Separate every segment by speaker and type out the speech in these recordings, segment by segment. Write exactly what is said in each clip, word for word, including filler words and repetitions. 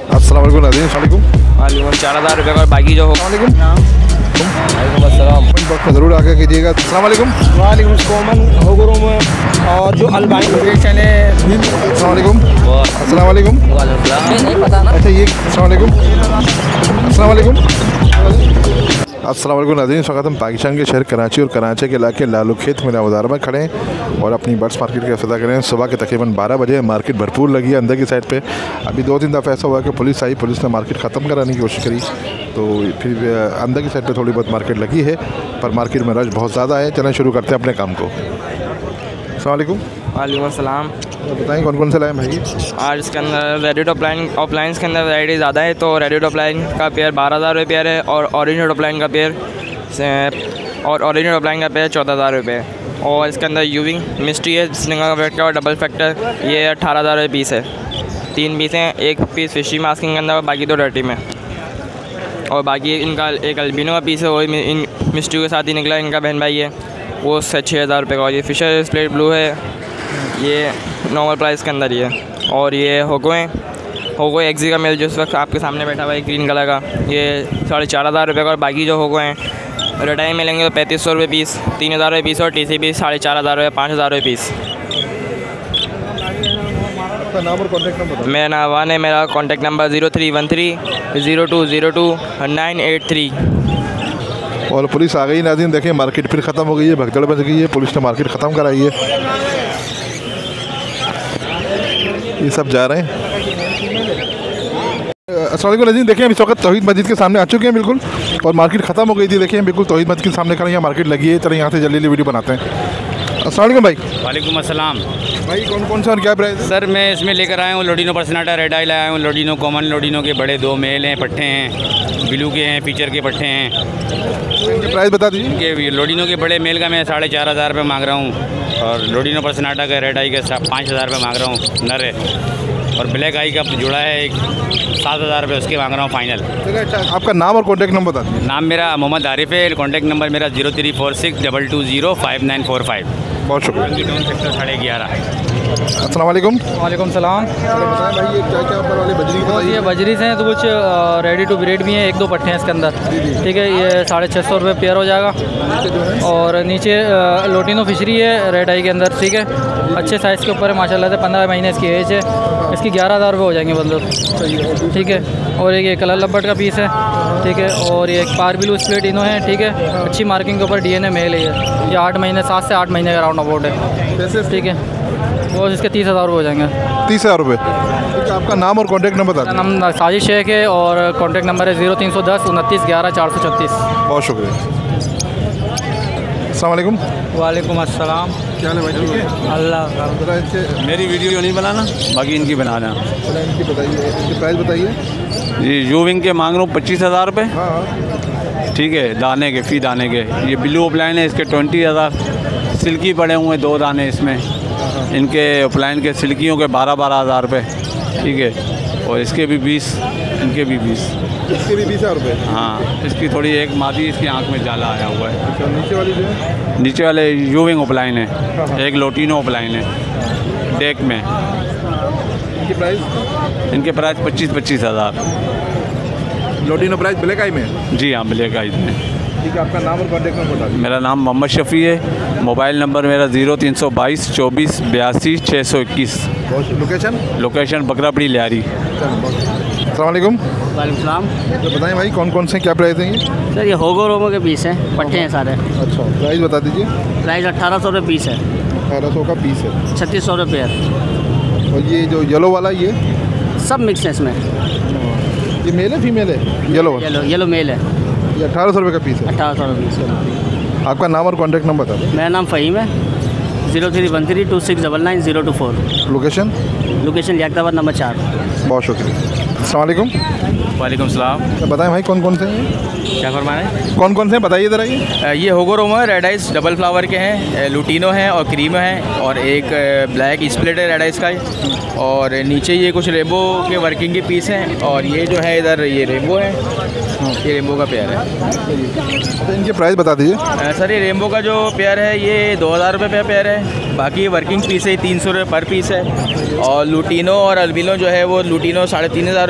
Speaker 1: अस्सलाम वालेकुम नाज़रीन, अस्सलाम वालेकुम।
Speaker 2: वालेकुम चार हज़ार रुपये का बाकी जो होगा।
Speaker 1: वालेकुम अस्सलाम, बॉक्स में ज़रूर आके कीजिएगा। अस्सलाम वालेकुम।
Speaker 3: वालेकुम कॉमन होगरों में और जो अलबानी प्रोडक्शन है।
Speaker 1: अस्सलाम वालेकुम। अस्सलाम वालेकुम।
Speaker 2: नहीं पता ना।
Speaker 1: अच्छा ये अस्सलाम वालेकुम। अस्सलाम वालेकुम। अस्सलाम वालेकुम नाज़रीन, स्वागत हम पाकिस्तान के शहर कराची और कराची के इलाके लालू खेत में बाज़ार में खड़े हैं और अपनी बर्ड्स मार्केट का इफ्तिताह करें। सुबह के तकरीबन बारह बजे मार्केट भरपूर लगी है अंदर की साइड पे। अभी दो तीन दफ़ा ऐसा हुआ कि पुलिस आई, पुलिस ने मार्केट ख़त्म कराने की कोशिश करी, तो फिर अंदर की साइड पे थोड़ी बहुत मार्केट लगी है, पर मार्केट में रश बहुत ज़्यादा है। चलें शुरू करते हैं अपने काम को। अस्सलाम वालेकुम।
Speaker 2: वालेकुम अस्सलाम।
Speaker 1: बताएँ कौन कौन से लाए भाई?
Speaker 2: आज इसके अंदर रेडी ऑफलाइन ऑफलाइन के अंदर वैरायटी ज़्यादा है, तो रेडी ऑफलाइन का पेयर बारह हज़ार रुपये पेयर है और ऑरेंज ऑफलाइन का पेयर और ऑरेंज ऑफलाइन का पेयर चौदह हज़ार रुपये है। और इसके अंदर यूविंग मिस्ट्री है, सिंगल फैक्टर और डबल फैक्टर, ये अठारह हज़ार रुपये पीस है। तीन पीस हैं, एक पीस फिशी मास्किंग के अंदर और बाकी दो डर्टी में। और बाकी इनका एक अल्बिनो का पीस है, वो इन मिस्ट्री के साथ ही निकला, इनका बहन भाई है, वो छः हज़ार रुपये का। और ये फिशर स्प्लिट ब्लू है, ये नॉर्मल प्राइस के अंदर ही है। और ये होगो है, होगो एक्जी का मेल जो इस वक्त आपके सामने बैठा हुआ है ग्रीन कलर का, ये साढ़े चार हज़ार रुपये का। और बाकी जो होगो हैं रटाई मिलेंगे तो पैंतीस सौ रुपये पीस, तीन हज़ार रुपये पीस और टी सी पीस साढ़े चार हज़ार रुपये, पाँच हज़ार रुपये पीस।
Speaker 1: आपका नाम और कॉन्टैक्ट नंबर?
Speaker 2: मेरा नाम वान है, मेरा contact number zero three one three zero two zero two nine eight three.
Speaker 1: और पुलिस आ गई नाज़रीन, देखें मार्केट फिर ख़त्म हो गई है, भगदड़ बच गई है, पुलिस ने मार्केट ख़त्म कराई है। ये सब जा रहे हैं। अस्सलाम वालेकुम नाज़रीन, देखें इस वक्त तौहीद मस्जिद के सामने आ चुके हैं बिल्कुल, और मार्केट ख़त्म हो गई थी। देखें बिल्कुल तौहीद मस्जिद के सामने खड़े, यहाँ मार्केट लगी है। चलें यहाँ से जल्दी जल्दी वीडियो बनाते हैं। अस्सलाम वालेकुम भाई।
Speaker 4: वालेकुम अस्सलाम
Speaker 1: भाई कौन कौन सा और क्या प्राइस है?
Speaker 4: सर, मैं इसमें लेकर आया हूँ लोडिनो पर्सनाटा रेड आई लाया हूँ, लोडिनो कॉमन, लोडिनो के बड़े दो मेल हैं, पट्टे हैं, ब्लू के हैं, फीचर के पट्टे हैं।
Speaker 1: इनके प्राइस बता दीजिए।
Speaker 4: इनके लोडिनो के बड़े मेल का मैं साढ़े चार हज़ार रुपये मांग रहा हूँ, और लोडिनो पर्सनाटा का रेड आई का पाँच हज़ार रुपये मांग रहा हूँ, नर है। और ब्लैक आई का जुड़ा है एक सात हज़ार रुपये, उसके मांग रहा हूँ फाइनल।
Speaker 1: अच्छा, आपका नाम और कॉन्टैक्ट नंबर बता दीजिए।
Speaker 4: नाम मेरा मोहम्मद आरिफ है, कॉन्टैक्ट नंबर मेरा zero three four six double two zero five nine four five.
Speaker 1: बहुत शुक्रिया।
Speaker 4: टाउन सेक्टर साढ़े ग्यारह।
Speaker 1: अस्सलाम वालेकुम।
Speaker 3: वालेकुम सलाम।
Speaker 1: बताएं भाई ये क्या क्या ऊपर वाली बजरी की बताइए।
Speaker 3: ये बजरी से हैं तो कुछ रेडी टू ब्रीड भी हैं, एक दो पट्टे हैं इसके अंदर, ठीक है। ये साढ़े छः सौ रुपये पेयर हो जाएगा। और नीचे अ, लोटिनो फिशरी है रेड आई के अंदर, ठीक है, अच्छे साइज़ के ऊपर है माशाल्लाह से, पंद्रह महीने इसकी एज है। इसकी ग्यारह हज़ार रुपये हो जाएंगे बंदर, ठीक है। और एक ये कलर लब्बट का पीस है, ठीक है। और ये एक पार ब्लू स्प्लिट इनो है, ठीक है, अच्छी मार्किंग के ऊपर डी एन ए मेल है ये ये आठ महीने सात से आठ महीने का राउंड अबाउट है, ठीक है। वो इसके तीस हज़ार रुपये हो जाएंगे।
Speaker 1: तीस हज़ार रुपये। आपका नाम और कॉन्टैक्ट नंबर बता
Speaker 3: मेरा नाम साजिद शेख है और कॉन्टैक्ट नंबर है ज़ीरो तीन सौ दस उनतीस ग्यारह चार सौ छत्तीस।
Speaker 1: बहुत शुक्रिया। अस्सलाम वालेकुम।
Speaker 3: वालेकुम अस्सलाम।
Speaker 1: क्या हाल है भाई? ठीक है
Speaker 3: अल्लाह।
Speaker 4: मेरी वीडियो नहीं बनाना, बाकी इनकी बनाना।
Speaker 1: इनकी बताइए, इनकी प्राइस बताइए।
Speaker 4: ये यूविंग के मांग रहा हूँ पच्चीस हज़ार रुपये,
Speaker 1: हाँ
Speaker 4: ठीक है, दाने के फी दाने के। ये ब्लू ऑफलाइन है, इसके ट्वेंटी हज़ार। सिल्की पड़े हुए हैं दो दाने इसमें, इनके ऑफलाइन के सिल्कियों के बारह बारह हज़ार रुपये, ठीक है। और इसके भी बीस, इनके भी बीस,
Speaker 1: इसके भी बीस हज़ार रुपये।
Speaker 4: हाँ। इसकी थोड़ी एक मादी, इसकी आंख में जाला आया हुआ है।
Speaker 1: अच्छा, नीचे वाली जो है?
Speaker 4: नीचे वाले यूविंग ऑफलाइन है, एक लोटिनो ऑफलाइन है डेक में।
Speaker 1: इनकी प्राइस?
Speaker 4: इनके प्राइस पच्चीस पच्चीस हज़ार।
Speaker 1: लोटिनो प्राइस ब्लैक आई में?
Speaker 4: जी हाँ, ब्लैक आई में।
Speaker 1: ठीक है, आपका नाम और कॉन्टैक्ट नंबर बता दीजिए।
Speaker 4: मेरा नाम मोहम्मद शफ़ी है, मोबाइल नंबर मेरा ज़ीरो तीन सौ बाईस चौबीस बयासी छः सौ इक्कीस।
Speaker 1: लोकेशन?
Speaker 4: लोकेशन बकरापड़ी लियारी।
Speaker 1: अस्सलाम वालेकुम।
Speaker 5: वालेकुम सलाम।
Speaker 1: तो बताएं भाई कौन कौन से क्या प्राइस हैं ये?
Speaker 5: सर ये होगो रोमो के पीस हैं, पट्टे हैं सारे।
Speaker 1: अच्छा, प्राइस बता दीजिए।
Speaker 5: प्राइस अट्ठारह सौ रुपये पीस है,
Speaker 1: अठारह सौ का पीस है।
Speaker 5: छत्तीस सौ रुपये पेयर।
Speaker 1: और ये जो येलो वाला ये
Speaker 5: सब मिक्स है इसमें।
Speaker 1: ये मेल है फीमेल है? येलो
Speaker 5: येलो येलो मेल है,
Speaker 1: ये अठारह सौ रुपये का पीस है।
Speaker 5: अट्ठारह सौ रुपये पीस।
Speaker 1: आपका नाम और कॉन्टैक्ट नंबर बता दें।
Speaker 5: मेरा नाम फ़हीम है, zero three one three two six double nine zero two four.
Speaker 1: Location?
Speaker 5: Location Liaquatabad number चार।
Speaker 1: बहुत शुक्रिया। अस्सलाम वालेकुम।
Speaker 4: वालेकुम सलाम।
Speaker 1: तो बताएं भाई कौन कौन से हैं?
Speaker 2: क्या फरमाना
Speaker 1: कौन कौन से हैं बताइए ज़रा। ये
Speaker 2: ये होगो रोमो है, रेड आइस डबल फ्लावर के हैं, लुटिनो है और क्रीम है, और एक ब्लैक स्प्लिट है रेड आइस का। और नीचे ये कुछ रेनबो के वर्किंग के पीस हैं, और ये जो है इधर ये रेनबो है, ये रेनबो का पेयर है।
Speaker 1: तो इनके प्राइस बता दीजिए।
Speaker 2: अ, सर ये रेनबो का जो पेयर है ये दो हज़ार रुपये पे पेयर है, बाकी वर्किंग पीस है तीन सौ रुपये पर पीस है। और लुटिनो और अल्बिनो जो है वो लुटिनो साढ़े तीन हज़ार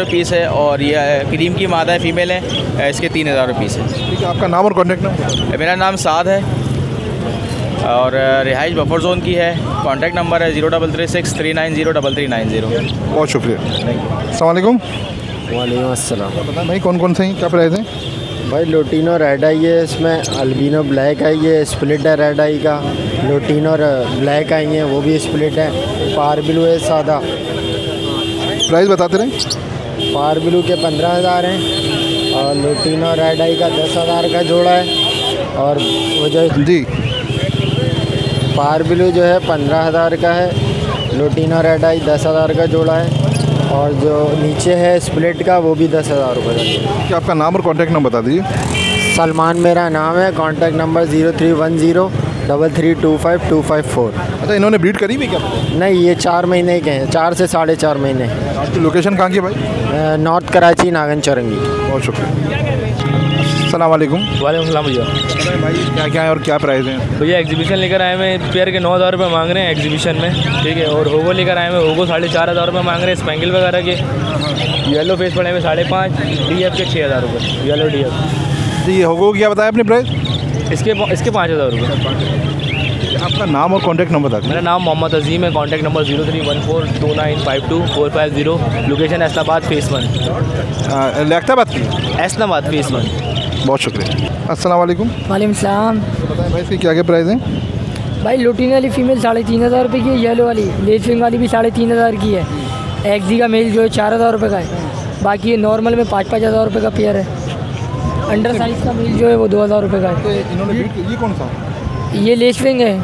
Speaker 6: रुपये पीस है और ये क्रीम की मादा है, फीमेल है, इसके तीन हज़ार रुपये पीस है।
Speaker 1: ठीक है, आपका नाम और कॉन्टैक्ट नंबर?
Speaker 6: मेरा नाम साद है और रिहाइश बफर जोन की है। कॉन्टैक्ट नंबर है zero double three six three nine zero double three nine zero.
Speaker 1: बहुत शुक्रिया। अस्सलाम वालेकुम।
Speaker 7: वालेकुम अस्सलाम।
Speaker 1: बताएं भाई कौन कौन से हैं, क्या प्राइस है?
Speaker 7: भाई लोटिनो रेड आई है, इसमें अल्बिनो ब्लैक आई है, स्प्लिट है रेड आई का, लोटिनो ब्लैक आई है वो भी स्प्लिट है, पार ब्लू है सादा।
Speaker 1: प्राइस बताते रहे।
Speaker 7: पार ब्लू के पंद्रह हज़ार हैं और लोटिनो रेड आई का दस हज़ार का जोड़ा है और वो जो
Speaker 1: जी
Speaker 7: पार ब्लू जो है पंद्रह हज़ार का है, लोटिनो रेड आई दस हज़ार का जोड़ा है और जो नीचे है स्प्लिट का वो भी दस हज़ार रुपये का।
Speaker 1: क्या आपका नाम और कॉन्टैक्ट नंबर बता दीजिए।
Speaker 7: सलमान मेरा नाम है, contact number zero three one zero double three two five two five four.
Speaker 1: अच्छा, इन्होंने ब्रीड करी भी क्या?
Speaker 7: नहीं, ये चार महीने के हैं, चार से साढ़े चार महीने।
Speaker 1: आपकी लोकेशन कहाँ की है भाई?
Speaker 7: नॉर्थ कराची, नागन चौरंगी।
Speaker 1: बहुत शुक्रिया। अस्सलाम वालेकुम।
Speaker 8: वालेकुम सलाम भैया।
Speaker 1: भाई क्या क्या है और क्या प्राइस है?
Speaker 8: भैया एग्जीबिशन लेकर आए हैं, पेयर के नौ हज़ार रुपये मांग रहे हैं एग्जीबिशन में, ठीक है। और होगो लेकर आए हैं, होगो साढ़े चार हज़ार रुपये मांग रहे हैं स्पेंगल वगैरह के। येलो फेस पड़े हुए साढ़े पाँच, डी एफ के छः हज़ार रुपये, येलो डी एफ।
Speaker 1: जी होगो क्या बताया आपने प्राइस?
Speaker 8: इसके इसके पाँच हज़ार रुपये।
Speaker 1: आपका नाम और कॉन्टैक्ट नंबर बता?
Speaker 8: मेरा नाम मोहम्मद अजीम है, contact number zero three one four two nine five two four five zero, location एस्लाबाद फेस वन।
Speaker 1: लैक्टाबाद की?
Speaker 8: एस्लाबाद फेस वन।
Speaker 1: बहुत शुक्रिया। अस्सलाम वालेकुम।
Speaker 9: वालेकुम सलाम।
Speaker 1: बताएं भाई इसकी क्या क्या प्राइस है?
Speaker 9: भाई लोटिनो वाली फ़ीमेल साढ़े तीन हज़ार रुपये की है, येलो वाली लेसविंग वाली भी साढ़े तीन हज़ार की है, एक्जी का मेल जो है चार हज़ार रुपये का है, बाकी ये नॉर्मल में पाँच पाँच हज़ार रुपये का पेयर है, अंडर साइज़ का मेल जो है वो दो हज़ार रुपये का है।
Speaker 1: इन्होंने ये कौन सा?
Speaker 9: ये लेसविंग है।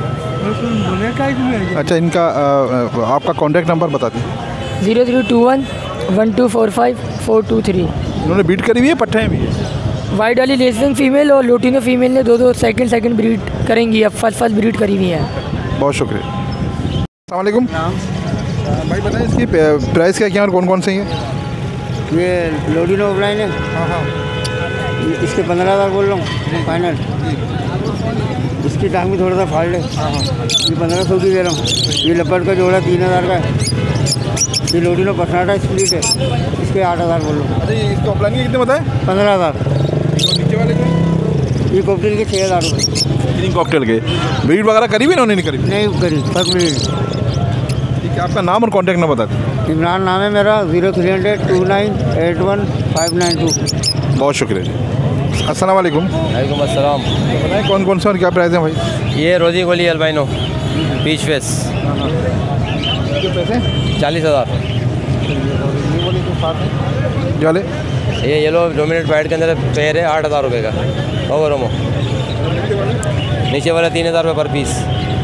Speaker 1: अच्छा, इनका आ, आपका कॉन्टैक्ट नंबर बता दीजिए।
Speaker 9: Zero three two one one two four five four two three.
Speaker 1: इन्होंने बीट करी हुई है, पट्टे भी है?
Speaker 9: वाइट वाली लेसविंग फीमेल और लोटिनो फीमेल ने दो दो सेकंड सेकंड ब्रीड करेंगी, अब फर्स्ट फर्स्ट ब्रीड करी हुई है।
Speaker 1: बहुत शुक्रिया। अस्सलाम वालेकुम। भाई बताएं इसकी प्राइस क्या क्या और कौन कौन से हैं?
Speaker 7: ये लोटिनो ऑफलाइन है।
Speaker 1: हाँ हाँ।
Speaker 7: इसके पंद्रह हज़ार बोल रहा हूँ फाइनल। इसकी टांग भी थोड़ा सा फॉल्ट है।
Speaker 1: हाँ हाँ।
Speaker 7: ये पंद्रह सौ की दे रहा हूँ। ये लपट का जोड़ा तीन हज़ार का है। ये लोटिनो पसनाटा स्प्लिट है, इसके आठ हज़ार बोल रहा हूँ।
Speaker 1: अरे इसको ऑफलाइन के कितने बताएं?
Speaker 7: पंद्रह हज़ार।
Speaker 1: नीचे वाले को?
Speaker 7: ये कॉकटेल के छः हज़ार रुपये।
Speaker 1: तीन कॉकटेल के ब्रीड वगैरह करी भी इन्होंने? नहीं करी?
Speaker 7: नहीं करी, फर्क ब्रीड।
Speaker 1: ठीक है, आपका नाम और कॉन्टैक्ट नंबर बता दीजिए।
Speaker 7: इमरान नाम है मेरा, zero three hundred two nine eight one five nine two.
Speaker 1: बहुत शुक्रिया जी। अस्सलाम वालेकुम।
Speaker 10: वालेकुम अस्सलाम।
Speaker 1: बताएं कौन कौन से और क्या प्राइस है भाई?
Speaker 10: ये रोजी गोली अल्बाइनो पीच फेस चालीस हज़ार।
Speaker 1: जाले
Speaker 10: ये येलो डोमिनेट वाइट के अंदर पेयर है आठ हज़ार रुपये का, ओवर रोमो। नीचे वाला तीन हज़ार रुपये पर पीस।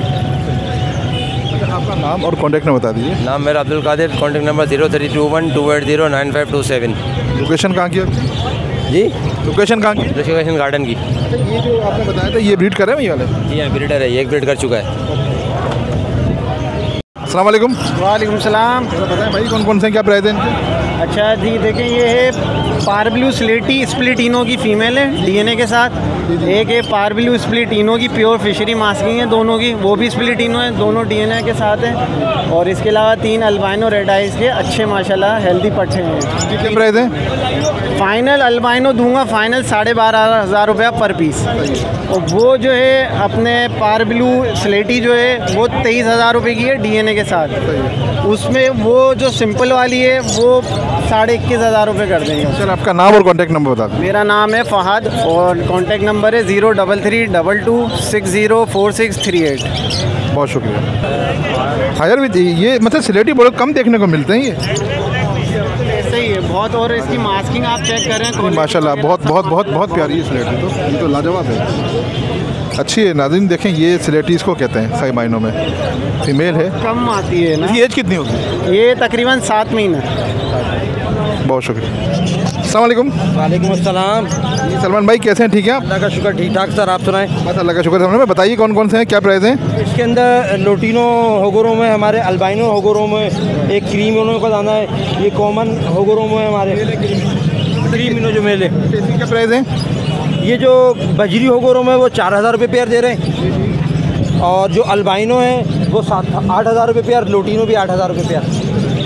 Speaker 1: आपका नाम और कॉन्टैक्ट नंबर बता दीजिए।
Speaker 10: नाम मेरा Abdul Qadir, contact number zero three two one two eight zero nine five two seven.
Speaker 1: Location कहाँ की है?
Speaker 10: जी
Speaker 1: लोकेशन कहाँ की?
Speaker 10: ऋषिकेशन गार्डन की।
Speaker 1: ये जो आपने बताया था ये ब्रीड कर रहे हैं ये वाले?
Speaker 10: जी हाँ, ब्रीडर है, ये एक ब्रीड कर चुका है।
Speaker 1: अस्सलाम वालेकुम।
Speaker 7: वालेकुम सलाम।
Speaker 1: बताएं भाई कौन कौन से क्या प्राइस है इनके?
Speaker 7: अच्छा जी, देखें ये है पारब्लू स्लेटी स्प्लिटिनो की फ़ीमेल है डीएनए के साथ। एक है पारब्लू स्प्लिटिनो की प्योर फिशरी मास्किंग है दोनों की, वो भी स्प्लिटिनो है, दोनों डीएनए के साथ हैं। और इसके अलावा तीन अल्बाइनो रेड आइज़ के अच्छे माशाल्लाह हेल्दी पट्टे हैं।
Speaker 1: क्या प्राइस है?
Speaker 7: फाइनल अल्बाइनो दूंगा फाइनल साढ़े बारह हज़ार रुपया पर पीस। और वो जो है अपने पारब्लू स्लेटी जो है वो तेईस हज़ार रुपये की है डीएनए के साथ। उसमें वो जो सिंपल वाली है वो साढ़े इक्कीस हज़ार रुपये कर देंगे।
Speaker 1: सर आपका नाम और कॉन्टैक्ट नंबर बता दें।
Speaker 7: मेरा नाम है फ़हद और कॉन्टैक्ट नंबर है zero double three double two six zero four six three eight.
Speaker 1: बहुत शुक्रिया। हाँ यार ये मतलब सिलेटी बड़े कम देखने को मिलते हैं ये।
Speaker 7: सही है बहुत। और इसकी मास्किंग आप चेक करें
Speaker 1: माशाल्लाह, बहुत बहुत बहुत बहुत प्यारी है स्लेटी, तो ये तो लाजवाब है, अच्छी है। नाज़रीन देखें ये स्लेटी इसको कहते हैं, सही मायनों में फीमेल है,
Speaker 7: कम आती है ना।
Speaker 1: इसकी एज कितनी होगी?
Speaker 7: ये तकरीबन सात महीने।
Speaker 1: बहुत शुक्रिया। अस्सलाम वालेकुम।
Speaker 11: वालेकुम अस्सलाम।
Speaker 1: जी सलमान भाई कैसे हैं? ठीक है आप?
Speaker 11: अल्लाह का शुक्र ठीक ठाक सर, आप सुनाएं?
Speaker 1: बस अल्लाह का शुक्र सलमान भाई। बताइए कौन कौन से हैं, क्या प्राइस हैं?
Speaker 11: इसके अंदर लोटिनो होगोरो में हमारे अल्बाइनो होगोरो में एक क्रीमिनो का दाना है, ये कॉमन होगोरो में हमारे क्रीमिनो जो मेले।
Speaker 1: इसकी क्या प्राइस है?
Speaker 11: ये जो बजरी होगोरो में वो चार हज़ार रुपये पेयर दे रहे हैं और जो अल्बाइनो है वो सात आठ हज़ार रुपये पेयर, लोटिनो भी आठ हज़ार रुपये पेयर।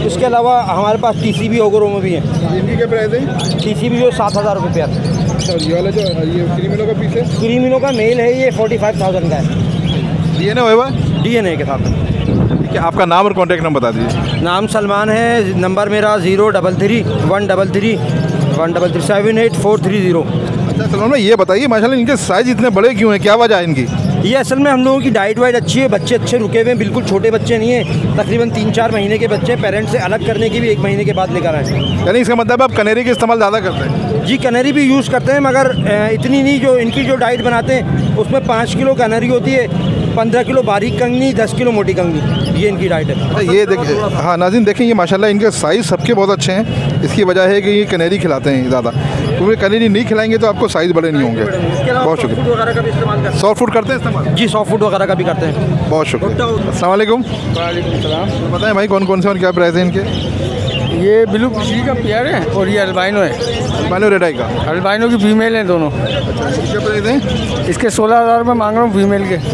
Speaker 11: इसके अलावा हमारे पास टी सी बी होगरोमो भी हैं।
Speaker 1: इनकी क्या प्राइस है?
Speaker 11: टी सी बी जो सात हज़ार रुपये पेयर।
Speaker 1: ये वाला जो ये क्रीमिनो का पीस है,
Speaker 11: क्रीमिनो का मेल है, ये फोर्टी फाइव थाउजेंड का है।
Speaker 1: डी एन ए हुआ?
Speaker 11: डी एन ए के साथ।
Speaker 1: ठीक है, आपका नाम और कॉन्टैक्ट नंबर बता दीजिए।
Speaker 11: नाम सलमान है, नंबर मेरा zero double three one double three one double three seven eight four three zero.
Speaker 1: अच्छा सलमान भाई, ये बताइए माशाल्लाह इनके साइज़ इतने बड़े क्यों हैं, क्या वजह है इनकी?
Speaker 11: ये असल में हम लोगों की डाइट वाइट अच्छी है, बच्चे अच्छे रुके हुए हैं, बिल्कुल छोटे बच्चे नहीं हैं, तकरीबन तीन चार महीने के बच्चे। पेरेंट्स से अलग करने की भी एक महीने के बाद लेकर आए।
Speaker 1: यानी इसका मतलब आप कनेरी का इस्तेमाल ज़्यादा करते हैं?
Speaker 11: जी कनेरी भी यूज़ करते हैं, मगर इतनी नहीं। जो इनकी जो डाइट बनाते हैं उसमें पाँच किलो कनेरी होती है, पंद्रह किलो बारीक कंगनी, दस किलो मोटी कंगनी, ये इनकी डाइट है।
Speaker 1: अच्छा ये देखिए, हाँ नाज़रीन देखें, ये माशाल्लाह इनके साइज़ सबके बहुत अच्छे हैं। इसकी वजह है कि ये कनेरी खिलाते हैं ज़्यादा, क्योंकि कनेरी नहीं खिलाएंगे तो आपको साइज़ बड़े नहीं होंगे। बहुत शुक्रिया।
Speaker 11: वगैरह का भी इस्तेमाल करते हैं।
Speaker 1: सॉफ्ट फूड करते हैं इस्तेमाल?
Speaker 11: जी सॉफ्ट फूड वगैरह का भी करते हैं।
Speaker 1: बहुत शुक्रिया। अस्सलाम वालेकुम।
Speaker 3: वालेकुम सलाम।
Speaker 1: तो बताएं भाई कौन कौन से और क्या प्राइस है इनके?
Speaker 3: ये ब्लू फिशरी का पेयर है और ये अल्बाइनो है।
Speaker 1: अल्बाइनो रेड आई का?
Speaker 3: अल्बाइनो की फीमेल है दोनों।
Speaker 1: अच्छा, क्या प्राइस है?
Speaker 3: इसके सोलह हज़ार रुपये मांग रहा हूँ फीमेल के।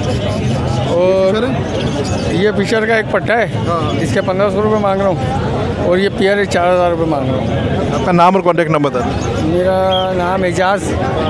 Speaker 3: और ये फिशर का एक पट्टा है, इसके पंद्रह सौ रुपये मांग रहा हूँ। और ये पेयर है, चार हज़ार रुपये मांग रहा हूँ।
Speaker 1: आपका नाम और कॉन्टैक्ट नंबर बता दें।
Speaker 3: मेरा नाम एजाज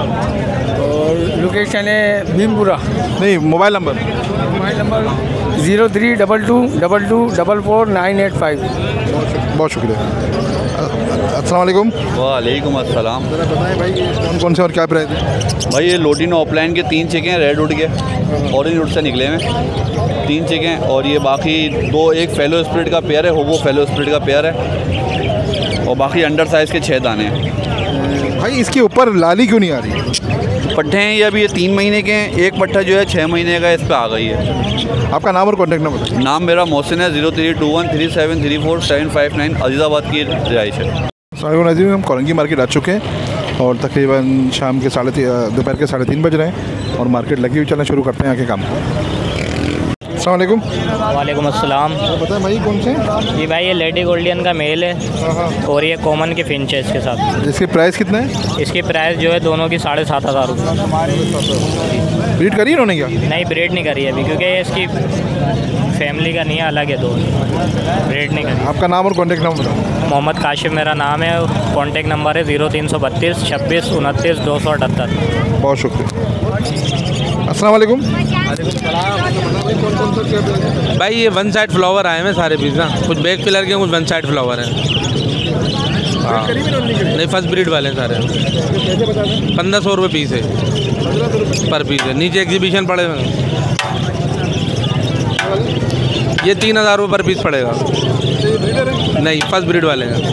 Speaker 3: और लोकेशन है भीमपुरा।
Speaker 1: नहीं, mobile number?
Speaker 3: Mobile number zero three double two double two double four nine eight five.
Speaker 1: बहुत शुक्रिया। अस्सलाम वालेकुम।
Speaker 12: वालेकुम अस्सलाम।
Speaker 1: ज़रा बताएं भाई कौन कौन से और क्या प्राइस है?
Speaker 12: भाई ये लोटिनो ऑफलाइन के तीन चिकेन हैं, रेड वुड के, ऑरेंज वुड से निकले हैं तीन चिकेन। और ये बाकी दो, एक फेलो स्प्रिट का पेयर है, होगो फेलो स्प्रिट का पेयर है, और बाकी अंडर साइज़ के छः दाने हैं।
Speaker 1: भाई इसके ऊपर लाली क्यों नहीं आ रही?
Speaker 12: पट्टे हैं ये, अभी ये तीन महीने के हैं। एक पट्टा जो है छः महीने का इस पर आ गई है।
Speaker 1: आपका नाम और कॉन्टैक्ट नंबर बताइए।
Speaker 12: नाम मेरा मोहसिन है, zero three two one three seven three four seven five nine, Azizabad की रिहाइश है।
Speaker 1: नाज़रीन हम कोरंगी मार्केट आ चुके हैं और तकरीबन शाम के साढ़े दोपहर के साढ़े तीन बज रहे हैं और मार्केट लगी हुई। चलना शुरू करते हैं आके काम। अस्सलाम वालेकुम।
Speaker 13: वालेकुम अस्सलाम।
Speaker 1: तो बताएं भाई कौन से?
Speaker 13: जी भाई ये लेडी गोल्डियन का मेल है और ये कॉमन की फिंच है इसके साथ।
Speaker 1: इसकी प्राइस कितना है?
Speaker 13: इसकी प्राइस जो है दोनों की साढ़े सात हज़ार रुपये।
Speaker 1: ब्रीड करी इन्होंने क्या?
Speaker 13: नहीं ब्रीड नहीं करी अभी, क्योंकि इसकी फैमिली का नहीं है, अलग है, दो ब्रीड नहीं करी।
Speaker 1: आपका नाम और कॉन्टैक्ट नंबर बताओ।
Speaker 13: मोहम्मद काशिम मेरा नाम है, कॉन्टैक्ट नंबर है ज़ीरो तीन सौ बत्तीस छब्बीस उनतीस दो सौ अठहत्तर।
Speaker 1: बहुत शुक्रिया। अस्सलाम वालेकुम।
Speaker 14: भाई ये वन साइड फ्लावर आए हैं सारे पीस ना, कुछ बैक पिलर के, कुछ वन साइड फ्लावर हैं। हाँ नहीं, फर्स्ट ब्रीड वाले हैं सारे। पंद्रह सौ रुपये पीस है पर पीस है। नीचे एग्जीबिशन पड़े हुए, ये तीन हज़ार रुपये पर पीस पड़ेगा। नहीं, फर्स्ट ब्रीड वाले हैं।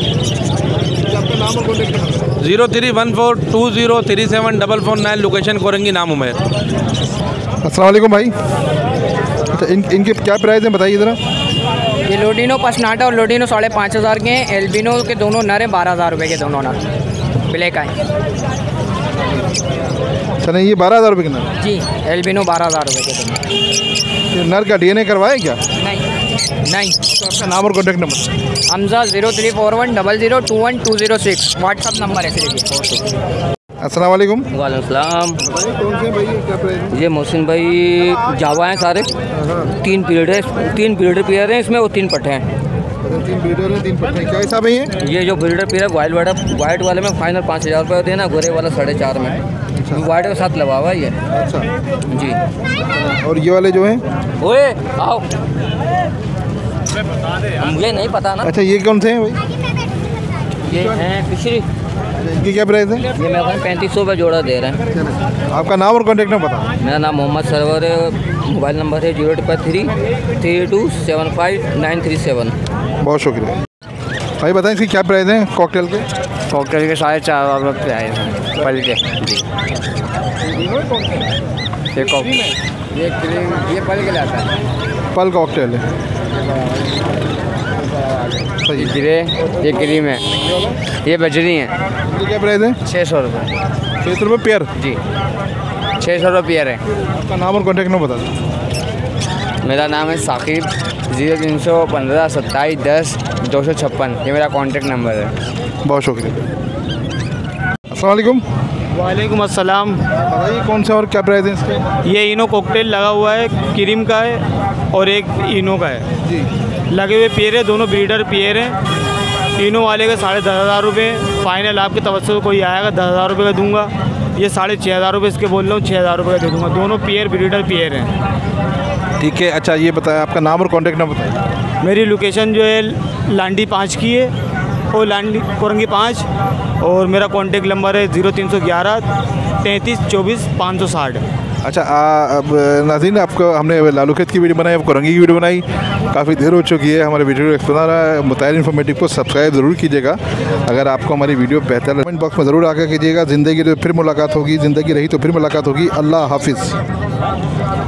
Speaker 14: Zero three one four two zero three seven double four nine, location Korangi, नाम उमैर।
Speaker 1: अस्सलाम वालेकुम भाई। अच्छा इन इनके क्या प्राइस हैं बताइए ज़रा।
Speaker 15: ये लोडिनो पसनाटा और लोडिनो साढ़े पाँच हज़ार के हैं। एल्बिनो के दोनों नर हैं, बारह हज़ार रुपये के दोनों नर ब्लैक आए।
Speaker 1: अच्छा नहीं, ये बारह हज़ार रुपये के नर?
Speaker 15: जी एल्बिनो बारह हज़ार रुपये के दोनों।
Speaker 1: ये नर का डी एन ए करवाए क्या?
Speaker 15: नहीं नहीं।
Speaker 1: तो आपका नाम और contact number?
Speaker 15: Hamza zero three four one double zero two one two zero six WhatsApp number है सिर्फ।
Speaker 1: अस्सलाम वालेकुम।
Speaker 16: वालेकुम सलाम।
Speaker 1: कौन से भाई क्या प्राइस?
Speaker 16: ये मोहसिन भाई जावा हैं सारे, तीन पीरियड है, तीन ब्रीडर पेयर हैं इसमें और तीन पट्टे हैं।
Speaker 1: तीन ब्रीडर हैं, तीन पट्टे, क्या हिसाब है ये?
Speaker 16: ये जो ब्रीडर पेयर है वाइट वाला, वाइट वाले में फाइनल पाँच हज़ार रुपये देना, गोरे वाला साढ़े चार में। वाइट के साथ लगा हुआ है ये।
Speaker 1: अच्छा
Speaker 16: जी।
Speaker 1: और ये वाले जो हैं?
Speaker 16: ओए आओ, मुझे नहीं पता ना।
Speaker 1: अच्छा ये कौन से हैं भाई?
Speaker 16: ये हैं फिशरी।
Speaker 1: इनकी क्या प्राइस है?
Speaker 16: ये मेरे को पैंतीस सौ रुपये जोड़ा दे रहे हैं।
Speaker 1: आपका नाम और कॉन्टैक्ट नंबर बताओ।
Speaker 16: मेरा नाम मोहम्मद सरवर है, मोबाइल नंबर है zero triple three three two seven five nine three seven.
Speaker 1: बहुत शुक्रिया भाई। बताएं इसकी क्या प्राइस है कॉकटेल के?
Speaker 17: कॉकटेल के साढ़े चार हज़ार रुपये आए हैं पल के। जी ये कॉकटेल, ये क्रीम, ये पल के लाता है,
Speaker 1: पल कॉकटेल है।
Speaker 17: सही गिरे, ये क्रीम है, ये बजरी है।
Speaker 1: ये क्या प्राइस है?
Speaker 17: छः सौ रुपये।
Speaker 1: छः सौ रुपये पेयर?
Speaker 17: जी छः सौ रुपये पेयर है।
Speaker 1: आपका नाम और कॉन्टैक्ट नंबर बता दो।
Speaker 17: मेरा नाम है साकिब, जीरो तीन सौ पंद्रह सत्ताईस दस दो सौ छप्पन, ये मेरा कॉन्टैक्ट नंबर है।
Speaker 1: बहुत शुक्रिया। अस्सलाम वालेकुम।
Speaker 18: वालेकुम अस्सलाम।
Speaker 1: बताइए कौन सा और क्या प्राइस है इसके?
Speaker 18: ये इनो कॉकटेल लगा हुआ है, क्रीम का है और एक इनो का है।
Speaker 1: जी
Speaker 18: लगे हुए पेयर है, दोनों ब्रीडर पेयर हैं। तीनों वाले का साढ़े दस हज़ार रुपये फाइनल, आपके तवज्जो से कोई आएगा दस हज़ार रुपये का दूंगा। ये साढ़े छः हज़ार रुपये इसके बोल रहा हूँ, छः हज़ार रुपये का दे दूँगा। दोनों पेयर ब्रीडर पेयर हैं।
Speaker 1: ठीक है, अच्छा ये बताएं आपका नाम और कॉन्टेक्ट नंबर बताइए।
Speaker 18: मेरी लोकेशन जो है लांडी पाँच की है, और लांडी कोरंगी पाँच, और मेरा कॉन्टेक्ट नंबर है ज़ीरो तीन सौ ग्यारह तैंतीस चौबीस पाँच सौ साठ।
Speaker 1: अच्छा आ, अब नाज़रीन, आपको हमने लालू खेत की वीडियो बनाई, अब कोरंगी की वीडियो बनाई, काफ़ी देर हो चुकी है। हमारे वीडियो एक्सप्लेनर मुताहिर इन्फॉर्मेटिव को सब्सक्राइब ज़रूर कीजिएगा। अगर आपको हमारी वीडियो बेहतर लगे कमेंट बॉक्स में ज़रूर आकर कीजिएगा। ज़िंदगी तो फिर मुलाकात होगी, ज़िंदगी रही तो फिर मुलाकात होगी। अल्लाह हाफिज़।